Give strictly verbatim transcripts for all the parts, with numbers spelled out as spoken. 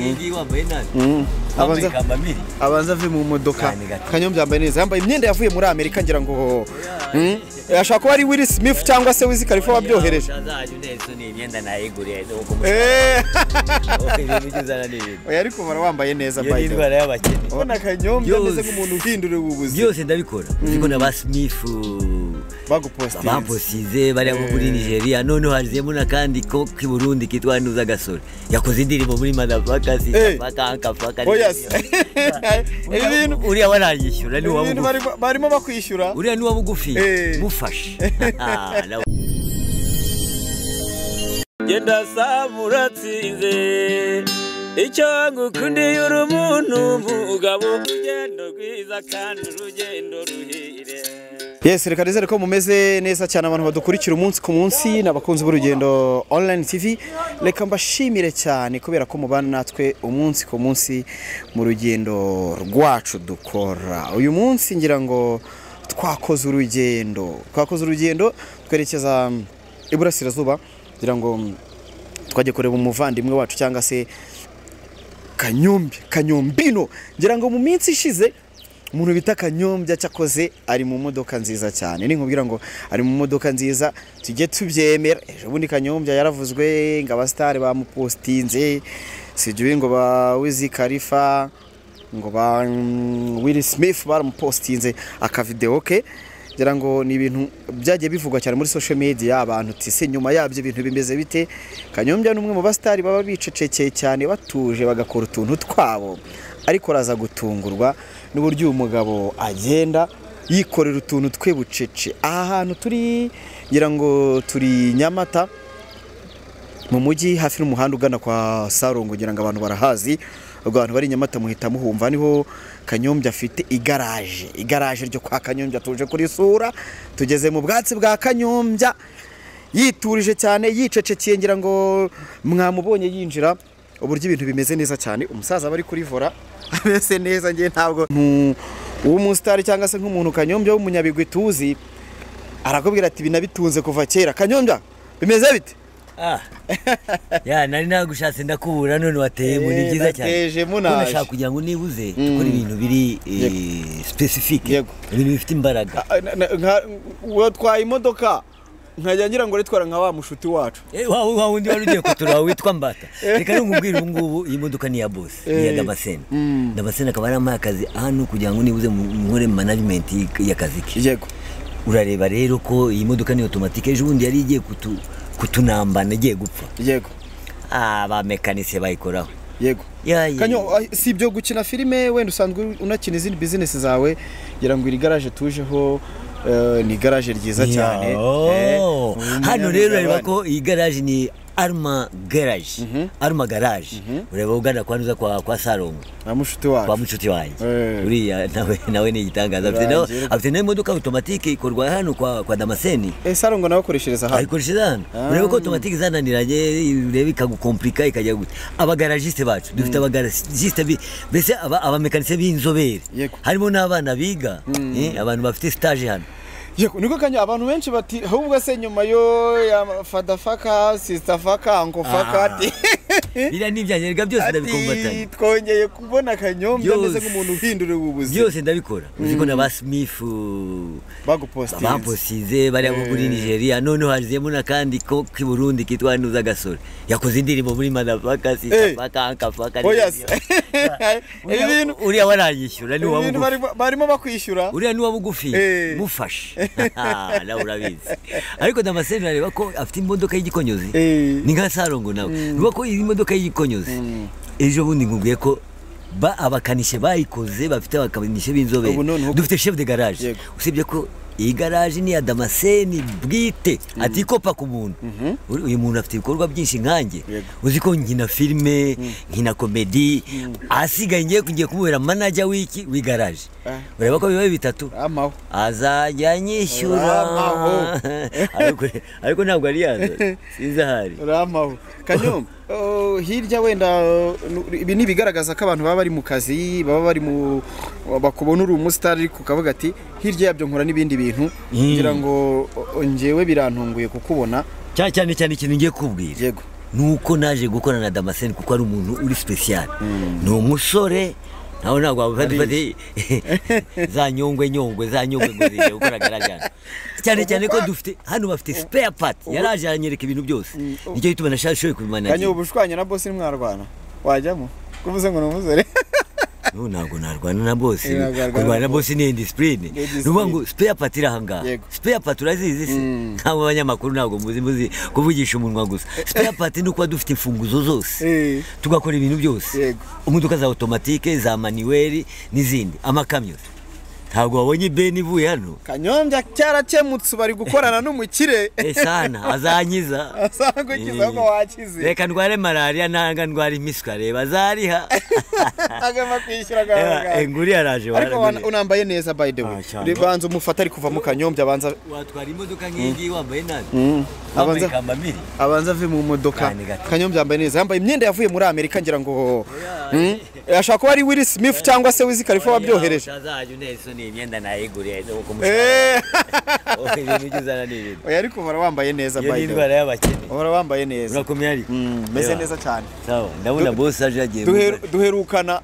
nigi wambaye nani abanza abanza ave mu modoka Kanyombya yambaye neza yambaye imyenda yavuye muri Amerika ngira ngo yashaka ko ari Will Smith cyangwa se Wiz Khalifa wabyohereje azaje neza ni imyenda nayiguriye nuko eh bizana n'ibintu oya ariko bara wambaye neza bayi iyo ndwara y'abakene ubona Kanyombya ndeze nk'umuntu uhindura ububuzi byose ndabikora uziko na ba Smith bagupostinze baposize bari muri Nigeria none haziyemo nakandi ko ki Burundi kitwa Nuza Gasore yakoze indirimbo muri Madafaka si Faka Faka ibintu uriya waranyishyura ni wabugu barimo bakwishyura uriya ni wabugufi mufashe genda samuratsinze icyo ngukundiye uri umuntu mugabo ugendo rwiza kandi urugendo ruhire. Yes, reka nizere ko mumeze neza cyane abantu badukurikira umunsi ku munsi n'abakunzi b'urugendo online T V. Reka mbashimire cyane kubera ko mubana natwe umunsi ku munsi mu rugendo rwacu dukora. Uyu munsi ngira ngo twakoze urugendo, twakoze urugendo twerekeza iburasirazuba ngira ngo twaje kureba umuvandimwe wacu cyangwa se Kanyombya, Kanyombino. Ngira ngo mu minsi ishize umuntu bita Kanyombya cyakoze ari mu modoka nziza cyane. Ni nkubwira ngo ari mu modoka nziza tujye tubyemera. Ejo bundi Kanyombya yaravuzwe ngo abastari bamupostinze, sijuye ngo ba Wiz Khalifa, ngo ba Will Smith baramupostinze aka video ke. Ngira ngo ni ibintu byagiye bivugwa cyane muri social media abantu tise nyuma yabyo ibintu bimeze bite. Kanyombya numwe mu bastari baba bicecekeye cyane batuje bagakora utuntu twabo, ariko raza gutungurwa n'uburyo umugabo agenda yikorera utuntu twe bucece. Aha hantu turi ngira ngo turi Nyamata mu mujyi hafi n'umuhanda ugana kwa Sarongo, ngira ngo abantu barahazi. Ubwo abantu bari Nyamata muhita muhumva niho Kanyombya afite igaraje, igaraje ryo kwa Kanyombya tuje kuri sura. Tugeze mu bwatsi bwa Kanyombya yiturije cyane yicecekeye, ngira ngo mwamubonye yinjira uburyo ibintu bimeze neza cyane. Umusaza bari kuri vora ameze neza, ngiye ntabwo uwo mustari cyangwa se nk'umuntu Kanyombya w'umunyabigwi tuzi arakubwira ati binabitunze kuva kera. Kanyombya bimeze bite? Ah ya nari nagushatse ndakubura none wateye mu ni byiza cyane. Unashaka kugira ngo nibuze tukora ibintu biri specific, ibintu bifite imbaraga. Uwo twaye imodoka nkajya ngira ngo ritwara nka wa mushuti wacu wa wa wundi wari ugiye kutura witwa Mbata. Reka nkubwira ubu ngubu iyi modoka ni ya boss, ni ya Damascene. Damascene akaba ari amakazi hano kugira ngo nibuze nkore management y'akazi ke. Yego urareba rero ko iyi modoka ni automatique. Ejo bundi yari igiye kutu kutunamba nagiye gupfa. Yego ah ba mekanise bayikoraho. Yego Kanyo si byo gukina filime wenda usanzwe unakina izindi business zawe, ngira ngo iri garage tujeho ni garage ryiza cyane. Hano rero reba ko iyi garage ni Arma Garage, Arma Garage. Ureba ugana kwanuza kwa kwa Sarongo amushuti wacu, kwa mushuti wanjye uriya nawe nawe ni igitangaza. Afite no afite no imodoka automatique ikorwa hano kwa kwa Damascene. Eh Sarongo nawe akoreshereza hano, ayikoreshereza hano. Ureba ko automatique zananiranye, ureba ikagukomplika ikajya gute. Abagaragiste bacu dufite abagaragiste bese aba abamekanise b'inzobere, harimo n'abana biga eh abantu bafite stage hano. Yego niko Kanyo abantu benshi bati ahubwo se nyuma yo ya Fada Faka, Sister Faka, Uncle Faka bira n'ibyanyerega byose ndabikombatanye. Twongeye kubona Kanyombya ndeze nk'umuntu uhindura ububuzi byose ndabikora. Uziko na ba Smith bagupostinze baposize bari muri Nigeria none haziyemo nakandi ko ki Burundi kitwa Nuza Gasore yakoze indirimbo muri Madafaka Sister Faka Uncle Faka. ibintu uriya waranyishyura ni wabugufi barimo bakwishyura uriya ni wabugufi mufashe na urabizi. Ariko Damascene areba ko afite imodoka y'igikonyozi ni nka Sarongo nawe ruba ko iyi modoka y'igikonyozi. Ejo bundi ngubwiye ko ba abakanishe bayikoze bafite abakanishe b'inzobere. Dufite chef de garage, usibye ko iyi garage ni ya Damascene bwite atikopa ku muntu. Uyu muntu afite ibikorwa byinshi nkanjye, uziko nkina filme nkina comedy, asigaye ngiye kugiye kubera manager wiki wi garage. Ureba ko bibaye bitatu amaho azajya nyishyura ariko ariko ntabwo ari yazo sinzahari uramaho. Kanyombya hirya wenda ibi ni bigaragaza ko abantu baba bari mu kazi, baba bari mu bakubona uri umustar, ariko kavuga ati hirya yabyo nkora n'ibindi bintu ngira ngo ngewe birantunguye kukubona cyane cyane cyane ikintu ngiye kubwira. Yego nuko naje gukorana na Damascene kuko ari umuntu uri special ni umusore naho ntabwo wabafati za nyongwe nyongwe za nyongwe ngo zije gukora garagara cyane cyane ko dufite hano bafite spare part yaraje anyereka ibintu byose nicyo gituma nashashoye kubimana Kanyo ubushwanya na boss ni mwarwana wajyamo kuvuze ngo numusore no ntabwo narwana na boss kurwana na boss ni indiscipline nuvuga ngo spare part irahanga spare part urazizi se nk'abo abanyamakuru ntabwo muzi muzi kuvugisha umunwa gusa spare part ni uko dufite imfunguzo zose tugakora ibintu byose umuduka za automatique za manuel n'izindi amakamyo ntabwo wabonye beni ivuye hano Kanyombya cyarakemutse bari gukorana n'umukire sana azanyiza azagukiza ko wakize reka ndware malaria nanga ndware imisware bazariha agama kwishyura gahanga enguri yaraje ariko unambaye neza by the way ribanza umufata ari kuva mu Kanyombya abanza watwara imodoka nk'igi wambaye nabi abanza abanza ave mu modoka Kanyombya yambaye neza yambaye imyenda yavuye muri Amerika ngira ngo ashaka ko ari Will Smith cyangwa se Wiz Khalifa wabyohereje imyenda nayiguriye no kumushaka oke ibintu byuzana n'ibintu oya ariko uhora wambaye neza by the way indwara y'abakene uhora wambaye neza urakomeye ari meze neza cyane sawa ndabona boss aje agiye duherukana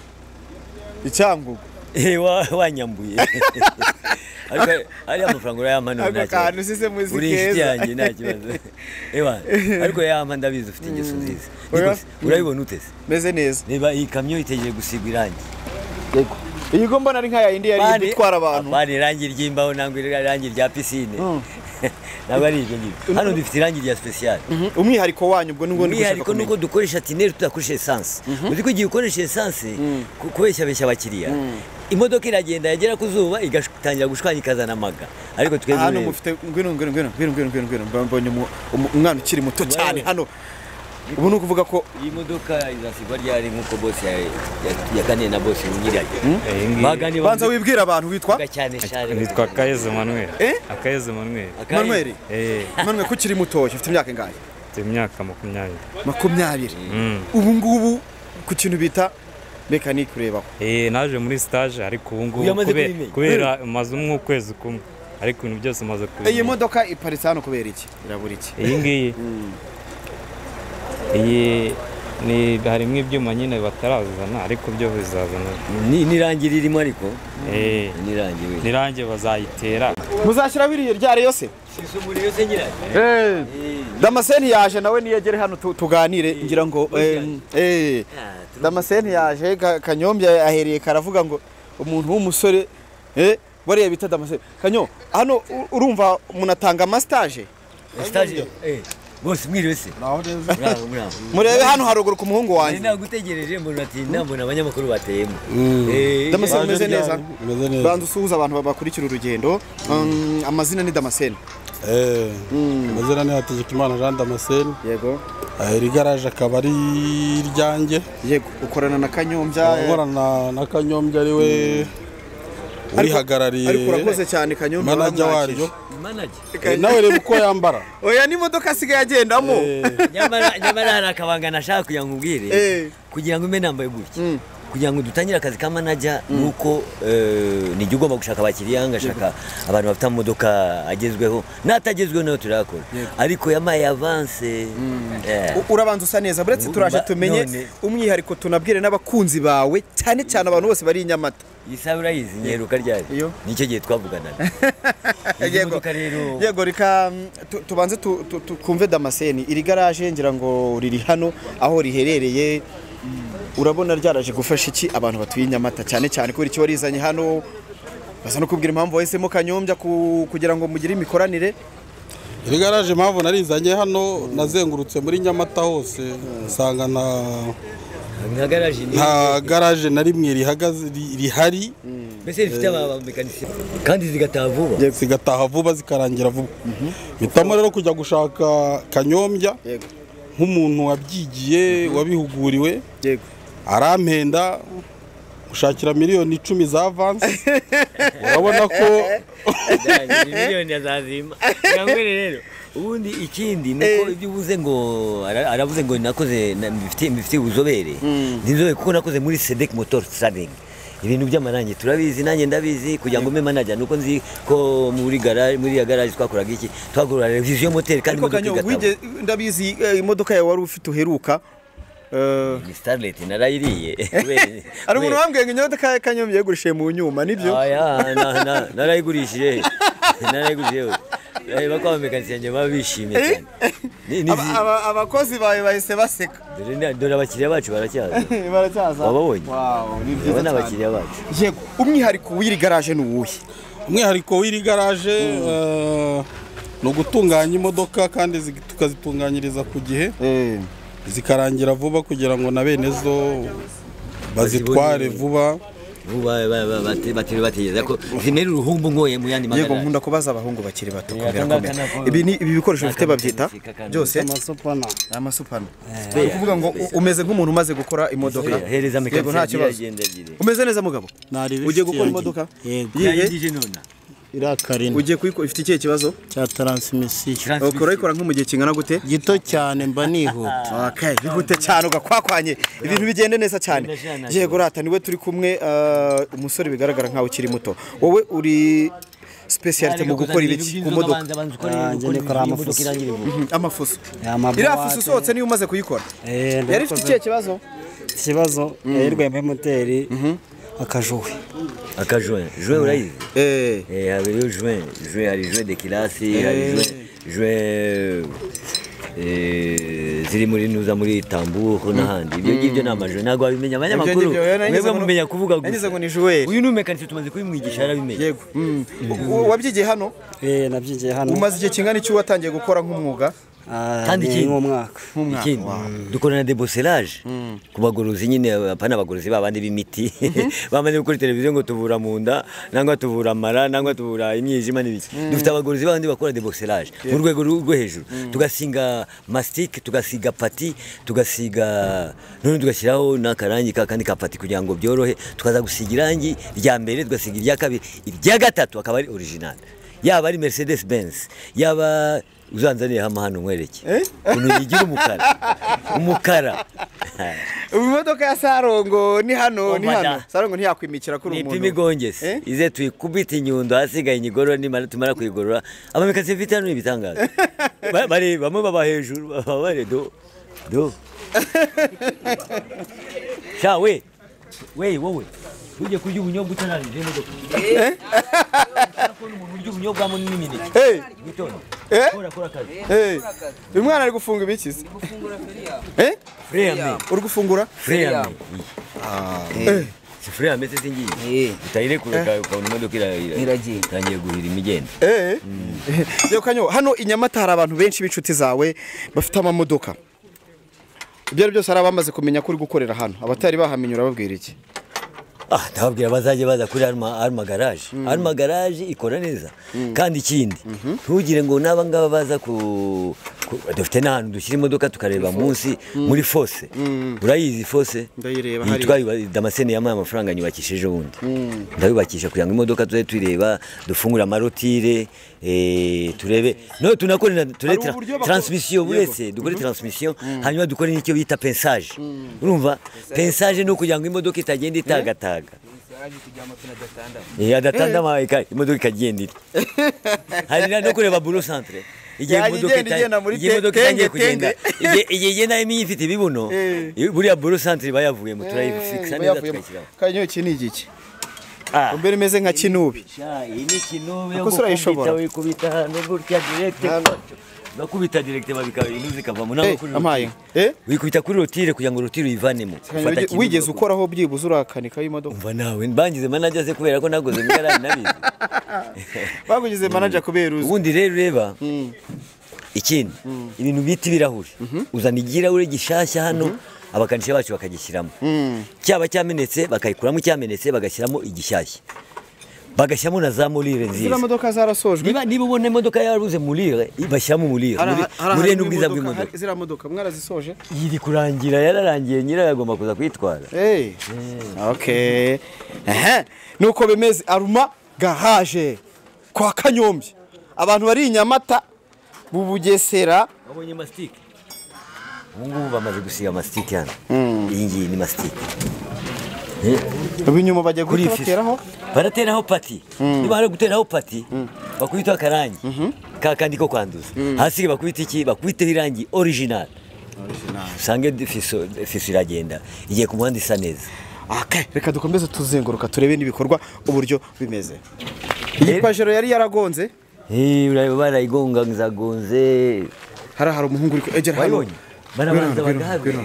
icyangugu eh wanyambuye ariko ari amafaranga urayamana nta kantu sise muzi keza yanjye nta kibazo ewa ariko yampa ndabizi ufite ingeso nziza urayibona utese meze neza niba iyi kamyo itegeye gusigwa irangi yego iyi gomba nari nka ya indi yari gutwara abantu bari irangi ry'imbaho nangwe irangi rya piscine nabo ari ibyo ngibyo hano dufite irangi rya special umwihariko wanyu ubwo n'ubwo umwihariko nuko dukoresha tineri tudakoresha essence uzi ko igiye ukoresha essence kubeshya beshya abakiriya imodoka iragenda yagera ku zuba igatangira gushwanya ikazana amaga ariko tweze hano mufite ngwino ngwino ngwino ngwino ngwino ngwino mbonye umwana ukiri muto cyane hano ubu nuko uvuga ko iyi modoka izasigwa ryari nkuko boss yakaniye na boss nyirage bagani banza wibwira abantu witwa cyane cyane witwa Kayezu Manuel Akayezu Manuel Manuel eh Manuel kukiri mutoye ufite imyaka ingahe ufite imyaka makumyabiri makumyabiri ubu ngubu ku kintu bita mechanic urebaho eh naje muri stage ariko ubu ngubu kubera maze umwe kwezi kumwe ariko ibintu byose maze kubira iyi modoka iparitse hano kubera iki irabura iki iyi ngiyi iyi ni harimo ibyuma nyine batarazana ariko byo bizazana ni nirangi ririmo ariko eh nirangi we nirangi bazayitera muzashyira biriye ryare yose sizo muri yose nyirage eh Damascene yaje nawe niyegere hano tuganire ngira ngo eh Damascene yaje Kanyombya ahereye karavuga ngo umuntu w'umusore eh bariye bita Damascene Kanyo hano urumva munatanga mastage stage eh bose mwiriwe se naho neza murebe hano haruguru ku muhungu wanjye nagutegereje mbona ati ndambona abanyamakuru bateyemo eh Damascene meze neza banza usuhuza abantu bakurikira urugendo amazina ni Damascene eh amazina ni Hategekimana Jean Damascene yego iri garage akaba ari iryanjye yego ukorana na Kanyombya ukorana na Kanyombya ari we urihagarariye ariko urakoze cyane Kanyombya manager waryo manager nawe reba uko yambara oya ni modoka asigaye agendamo nyamara nyamara harakabanga nashaka kugira ngo ubwire kugira ngo imbe nambaye gutya kugira ngo dutangire akazi ka manager nuko ni jye ugomba gushaka abakiriya ngashaka abantu bafite imodoka agezweho natagezweho nayo turakora ariko yamaye avance urabanza usa neza buretse turaje tumenye umwihariko tunabwire n'abakunzi bawe cyane cyane abantu bose bari inyamata Isa urayizi nyeruka ryari nicyo gihe twavugana yego yego rika tubanze tukumve Damascene iri garage ngira ngo riri hano aho riherereye urabona ryaraje gufasha iki abantu batuye inyamata cyane cyane ko icyo warizanye hano basa no kubwira impamvu wahisemo Kanyombya kugira ngo mugire imikoranire iri garage impamvu narizanye hano nazengurutse muri Nyamata hose nsanga na nta garage ni nta garage na rimwe rihagaze rihari mbese rifite abamekanisiye kandi zigataha vuba zigataha vuba zikarangira vuba bitamo rero kujya gushaka Kanyombya nk'umuntu wabyigiye wabihuguriwe arampenda gushakira miliyoni icumi za avance urabona ko miliyoni azazima ngangwere rero ubundi ikindi nuko ibyo uvuze ngo aravuze ngo nakoze bifite bifite ubuzobere ndinzobe kuko nakoze muri Sedec Motor Trading ibintu by'amarangi turabizi nanjye ndabizi kugira ngo mbe manager nuko nzi ko muri garage muri ya garage twakoraga iki twagura revision moteur kandi imodoka igatabo ndabizi imodoka yawe wari ufite uheruka ni Starlet narayiriye ari umuntu wambwiye ngo imodoka Kanyombya yagurishije mu nyuma nibyo aya narayigurishije narayigurishije reba ko abamekanisiye babishimye cyane abakozi bawe bahise baseka dore abakiriya bacu baracyaza baracyaza wababonye wow ni byiza cyane abakiriya bacu yego umwihariko w'iri garage ni uwuhe umwihariko w'iri garage no gutunganya imodoka kandi tukazitunganyiriza ku gihe zikarangira vuba kugira ngo na bene zo bazitware vuba batiri bategeza ko zimera uruhumbu ngoye mu yandi magara yego nkunda kubaza abahungu bakiri bato kubera komera ibi ni ibi bikoresho bifite babyita byose amasupana amasupana kuvuga ngo umeze nk'umuntu umaze gukora imodoka hereza mekanisiye umeze neza mugabo ugiye gukora imodoka yigije nona irakarina ugiye kuyiko ifite ikihe kibazo cya transmission ukora ikora nko mu gihe kingana gute gito cyane mba nihuta okay bihute cyane ugakwakwanye ibintu bigende neza cyane yego rata niwe turi kumwe umusore bigaragara nkaho ukiri muto wowe uri specialite mu gukora ibiki ku modoka ngene kora amafuso amafuso irafuso sotse niyo umaze kuyikora yari ifite ikihe kibazo kibazo yirwembe moteri akajuwe akajuwe juwe urayizi eh eh hari juwe juwe hari juwe de classe hari juwe juwe eh ziri muri nuza muri Tambour n'ahandi ibyo ngibyo namaje nago abimenya abanyamakuru mwebwe mumenya kuvuga gusa ngize ngo ni juwe uyu ni mekanisi tumaze kubimwigisha yarabimenya yego wabyigiye hano eh nabyigiye hano umaze igihe kingana iki watangiye gukora nk'umwuga kandi ikindi mu mwaka ikindi dukorana debosselage ku bagorozi nyine apana abagorozi babandi b'imiti bamaze gukora televiziyo ngo tuvura mu nda nangwa tuvura amara nangwa tuvura imyijima n'ibiki dufite abagorozi babandi bakora debosselage mu rwego rwo hejuru tugasinga mastic tugasiga pati tugasiga none tugashyiraho n'akarangi kandi ka pati kugira ngo byorohe tukaza gusiga irangi rya mbere tugasiga irya kabiri irya gatatu akaba ari original yaba ari Mercedes Benz yaba uzanzaniye hama hano nkwereke ukuntu yigira umukara umukara imodoka ya Sarongo ni hano ni hano Sarongo ntiyakwimikira kuri umuntu ni pimigongese ize tuyikubita inyundo hasigaye inyigorora nimara tumara kuyigorora abamekasi mfite hano ibitangaza bari bamwe baba hejuru baba bare do do sha we we wowe uje kurya ubunyobwa utanarije imodoka eh akora umuntu urya ubunyobwa mu n'imineke eh gitondo eh kora kora kazi eh uyu mwana ari gufunga ibikizi gufungura feria eh freya uri gufungura freya ah eh si freya mese singi eh utayire kureka ukabona imodoka iragiye tangiye guhira imigenda eh yo kanyo hano inyamata hari abantu benshi b'inshuti zawe bafite amamodoka ibyo byose hari abamaze kumenya kuri gukorera hano abatari bahamenye urababwira iki ah ndababwira bazaje baza kuri arma arma garage arma garage ikora neza kandi ikindi ntugire ngo naba ngaba baza ku dufite n'ahantu dushyira imodoka tukareba munsi muri fosse urayizi fosse ndayireba hari yitwa Damascene yamaye amafaranga nyubakishije ubundi ndabibakisha kugira ngo imodoka tuze tuyireba dufungura amarotire eh turebe no tunakora tureta transmission buretse dukore transmission hanyuma dukore n'icyo bita pensage urumva pensage no kugira ngo imodoka itagenda itagataga eh adatanda maika imodoka ikagenda hari no kureba bureau centre igihe imodoka itangiye kugenda igihe igenda imifite ibibuno buriya bureau centre bayavuye mu turayifixa neza tukayishyira kanyo iki ni igiki mbere imeze nka kinubi iyi ni kinubi ko sura ishobora kubita hano gutya direct bakubita direct babika ibintu zikavamo naho kuri amaye eh wikubita kuri rotire kugira ngo rotire uyivanemo wigeze ukoraho byibuze urakanika y'imodoka umva nawe mbangize manager se kubera ko nagoze mugara nabizi bagugize manager kubera uzi ubundi rero ureba ikindi ibintu biti birahuri uzana igirahure gishashya hano abakanisha bacu bakagishyiramo cyaba cyamenetse bakayikuramo cyamenetse bagashyiramo igishyashya bagashyamo na za molire nziza zira modoka zarasojwe niba niba ubone imodoka yaruze molire bashyamo molire muri n'ubwiza bw'imodoka zira modoka mwarazisoje yiri kurangira yararangiye nyira yagomba kuza kwitwara eh okay eh nuko bemeze aruma garage kwa Kanyombya abantu bari inyamata bubugesera babonye mastic ubungubu bamaze gusiga mastic hano iyi ngiyi ni mastic ubu inyuma bajya guteraho barateraho pati niba bari guteraho pati bakubita akarangi kakandi ko kwanduza hasi bakubita iki bakubiteho irangi original usange fiso iragenda igiye ku muhanda isa neza. Reka dukomeze tuzenguruka turebe n'ibikorwa uburyo bimeze. Iyi pajero yari yaragonze barayigongazagonze hari hari umuhungu uri egera hano barabanza bagahabwa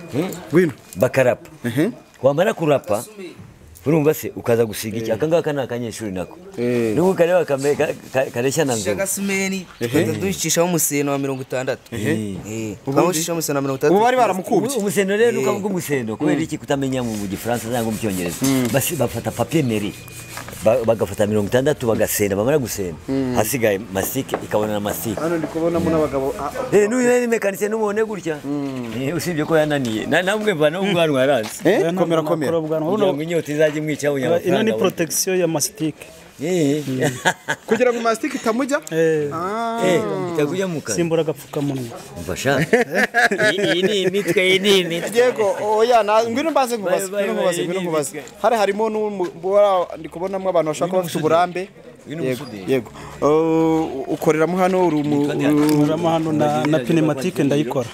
bakarapa wamara kurapa urumva se ukaza gusiga iki akangaka nakanyeshuri nako nuko kareba kareshya nanzo gasumeni ducishaho umuseno wa mirongo itandatu eh bamushishaho umuseno wa mirongo itandatu ubu bari baramukubye umuseno rero ukavuga umuseno kubera iki kutamenya mu gifaransa cyangwa mu cyongereza basi bafata papier meri bagafata mirongo itandatu bagasenda bamara gusenda hasigaye masike ikabona na masike hano ndi kubonamo n'abagabo eh n'uyu ni mekanisiye n'umubone gutya eh usibye ko yananiye namwe mva no ngwanwa yaranze eh komera komera ngo inyota izajye mwica unyama ino ni protection ya mastique eh kugira ngo mastique itamujya eh eh itakujya muka simbura gapfukamunwa mfasha iyi ni imitwe iyi ni imitwe yego oya ngwino mbaze nkubaze ngwino nkubaze ngwino nkubaze hari harimo ndi kubonamo abantu bashaka bafite uburambe yego ukoreramo hano urumuramo hano na pneumatique ndayikora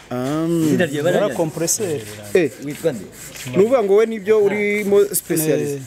bara compresseur eh witwa nde nuvuga ngo we nibyo urimo specialist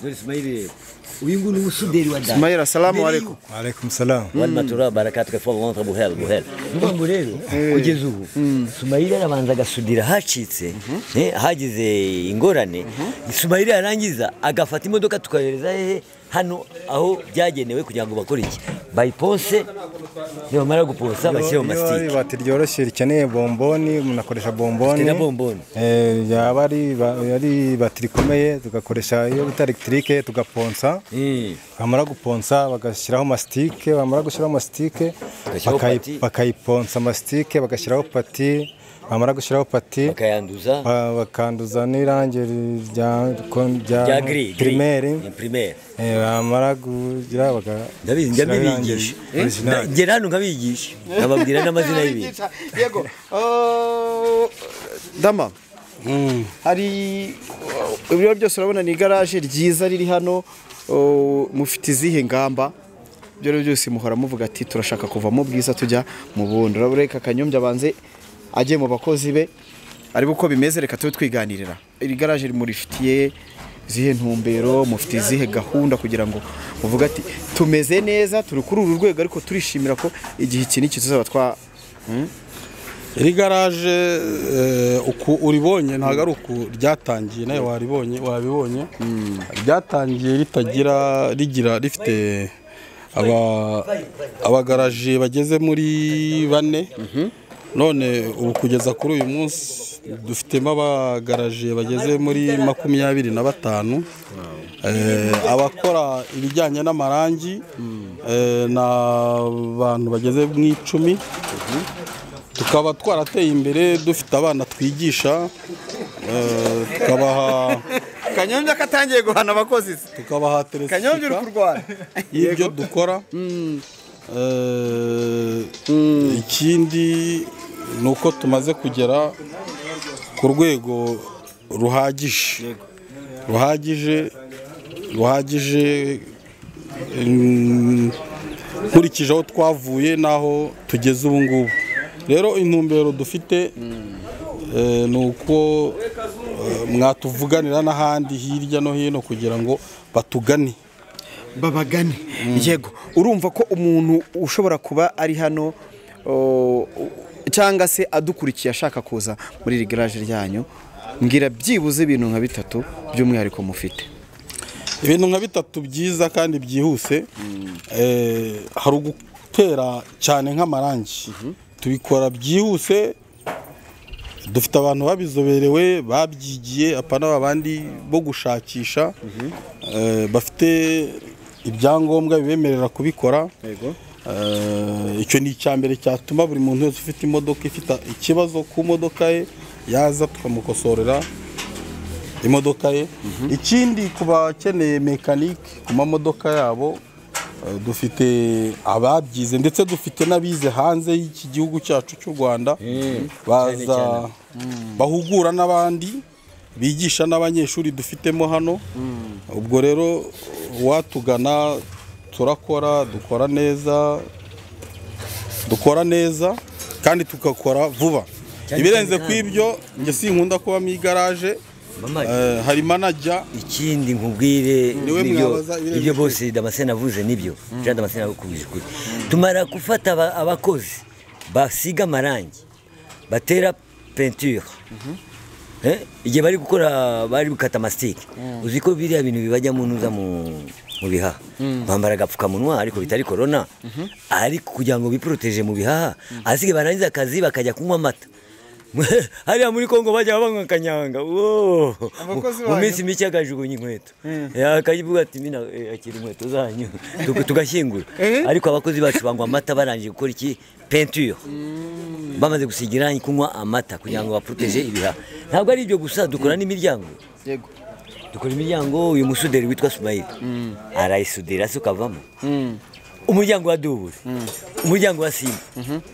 uyu nguyu ni usuderi wa dada Ismail assalamu alaykum wa alaykum salam wa matura barakatuka fo lontre buhel buhel nubango rero kugeza ubu Ismail arabanza gasudira hacitse eh hagize ingorane Ismail yarangiza agafata imodoka tukahereza hehe hano aho byagenewe kugira ngo bakore iki bayiponse niba mara guponsa bashyiraho mastique iyo bati ryoroshye rikeneye bomboni munakoresha bomboni na bomboni eh yaba ari yari batiri komeye tugakoresha iyo bita electrique tugaponsa eh bamara guponsa bagashyiraho mastique bamara gushyiraho mastique bakayiponsa mastique bagashyiraho pati bamara gushyiraho pati bakayanduza bakanduza n'irangi rya rya primaire primaire eh bamara kugira baga ndabizi ndabibigisha ngera hano ngabigisha nababwira n'amazina y'ibintu yego dama hari ibiro byose urabona ni garage ryiza riri hano mufite izihe ngamba byo byose muhora muvuga ati turashaka kuva mu bwiza tujya mu bundi urabona Kanyombya banze agiye mu bakozi be ariko uko bimeze reka tube twiganirira iri garage rimurifitiye zihe ntumbero mufite zihe gahunda kugira ngo muvuga ati tumeze neza turi kuri uru rwego ariko turishimira ko igihe iki niki tuzaba twa iri garage uku uribonye ntago ari uku ryatangiye nayo waribonye wabibonye ryatangiye ritagira rigira rifite aba abagaraje bageze muri bane none ubu kugeza kuri uyu munsi dufitemo abagaraje bageze muri makumyabiri na batanu abakora ibijyanye n'amarangi n'abantu bageze mu icumi tukaba twarateye imbere dufite abana twigisha tukabaha Kanyombya katangiye guhana abakozi tukabaha Kanyombya uri kurwana y'ibyo dukora ikindi ni uko tumaze kugera ku rwego ruhagije ruhagije ruhagije nkurikije aho twavuye n'aho tugeze ubu ngubu rero intumbero dufite ni uko mwatuvuganira n'ahandi hirya no hino kugira ngo batugane babagane yego urumva ko umuntu ushobora kuba ari hano cyangwa se adukurikiye ashaka kuza muri iri garage ryanyu mbwira byibuze ibintu nka bitatu by'umwihariko mufite ibintu nka bitatu byiza kandi byihuse hari ugutera cyane nk'amarangi tubikora byihuse dufite abantu babizoberewe babyigiye apana abandi bo gushakisha bafite ibyangombwa bibemerera kubikora icyo ni icyambere cyatuma buri muntu wese ufite imodoka ifite ikibazo ku modoka ye yaza tukamukosorera imodoka ye ikindi ku bakeneye mekanike ku mamodoka yabo dufite ababyize ndetse dufite n'abize hanze y'iki gihugu cyacu cy'u Rwanda baza bahugura n'abandi bigisha n'abanyeshuri dufitemo hano ubwo rero watugana turakora dukora neza dukora neza kandi tukakora vuba ibirenze kw'ibyo njye sinkunda kuba mu igaraje hari manager ikindi nkubwire ibyo bose Damascene avuze nibyo Jean Damascene akubije kuri tumara gufata abakozi basiga amarangi batera peinture eh igihe bari gukora bari gukata mastique uzi ko biriya bintu bibajya mu nuza mu mu bihaha bambara agapfukamunwa ariko bitari corona ariko kugira ngo biproteje mu bihaha asige barangiza akazi bakajya kunywa amata hariya muri Kongo bajya banywa kanyanga mu minsi mike akajugunya inkweto akayivuga ati mina akiri inkweto zanyu tugashyingura ariko abakozi bacu banywa amata barangije gukora iki peinture bamaze gusigira kunywa amata kugira ngo baproteje ibihaha ntabwo ari ibyo gusa dukora n'imiryango yego dukora imiryango uyu musuderi witwa Sumaili arayisudira se ukavamo umuryango wa Dubure umuryango wa Simba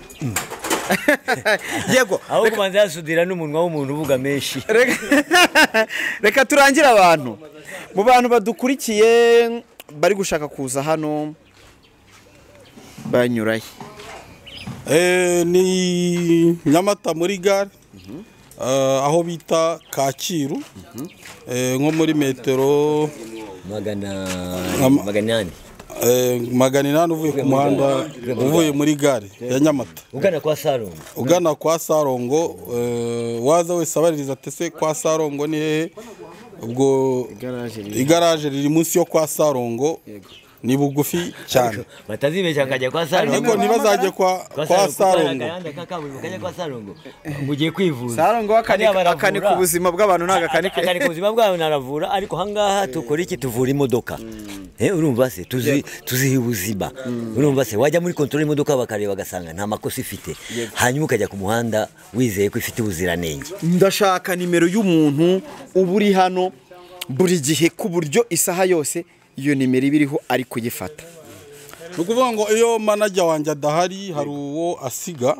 yego aho kubanza yasudira n'umunwa w'umuntu uvuga menshi reka turangira abantu mu bantu badukurikiye bari gushaka kuza hano banyuraye eh ni Nyamata muri gare aho bita Kacyiru nko muri metero magana magana magana inani uvuye ku muhanda uvuye muri gare ya Nyamata ugana kwa Sarongo ugana kwa Sarongo waza wese abaririza tese kwa Sarongo ni hehe ubwo igaraje riri munsi yo kwa Sarongo ni bugufi cyane batazibeshya akajya kwa Sarongo ariko ntibazajye kwa kwa Sarongo akajya kwa Sarongo mugiye kwivuza Sarongo akani ku buzima bw'abantu nagakani akani ku buzima bw'abantu naravura ariko hangaha tukora iki tuvura imodoka eh urumva se tuzi tuzihi ubuzima urumva se wajya muri control imodoka bakareba bagasanga nta makosa ifite hanyuma ukajya ku muhanda wizeye ko ifite ubuziranenge ndashaka nimero y'umuntu uburi hano buri gihe ku buryo isaha yose iyo nimero ibiriho ari kuyifata nukuvuga ngo iyo manager wanje adahari hari uwo asiga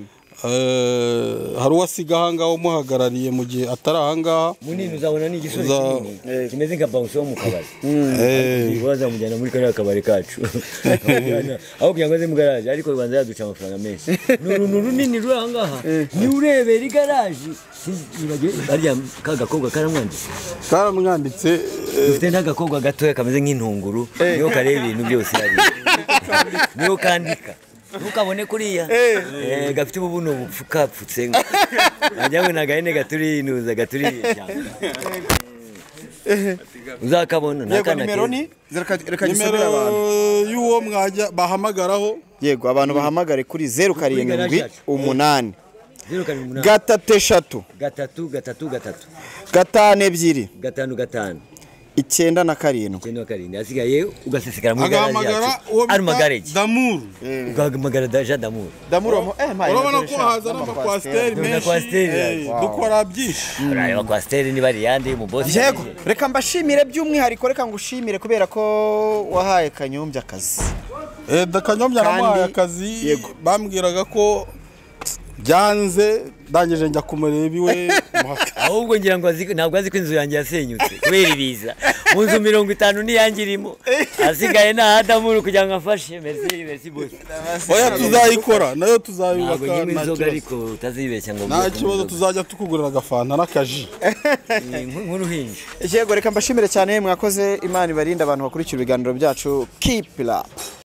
hari uwo asiga hangaho umuhagarariye mu gihe atari ahangaha munini uzabona ni igisore kinini kimeze nka bounce wo mu kabari eh waza mujyana muri kariya kabari kacu aho kugira ngo aze mu garage ariko bibanza yaduca amafaranga menshi nuru runini ruri ahangaha ni urebera igaraje barya kagakobwa karamwanditse karamwanditse ufite n'agakobwa gatoya kameze nk'intunguru niyo kareba ibintu byose ari niyo kandika ntukabone kuriya eh gafite ububuno bupfukapfutse ajyawe nagahene gaturi inuza gaturi cyane uzakabona nakana nimero ni reka gisubira abantu y'uwo mwajya bahamagaraho yego abantu bahamagare kuri zeru karindwi umunani gatatu eshatu gatatu gatatu gatatu gatanu ebyiri gatanu gatanu icyenda na karindwi icyenda na karindwi asigaye ugasesekara mu garage yacu ari magareji Damour ugahamagara daja Damour Damour eh mayi urabona ko haza n'amakwasteri menshi dukora byinshi urayaba kwasteri ni bari yandi mu boss yego reka mbashimire by'umwihariko reka ngushimire kubera ko wahaye Kanyombya akazi eh da Kanyombya namuhaye akazi bambwiraga ko byanze ndangije njya kumureba iwe ahubwo ngira ngo ntabwo azi ko inzu yanjye yasenyutse kubera ibiza mu nzu mirongo itanu niyangirimo asigaye na Damour kugira ngo afashe merci merci boss oya tuzayikora nayo tuzayubaka ntabwo nyine inzoga ariko utazibeshya ngo nta kibazo tuzajya tukugurira agafanta n'akaji nk'uruhinja yego reka mbashimire cyane mwakoze Imana ibarinde abantu bakurikira ibiganiro byacu keep it up.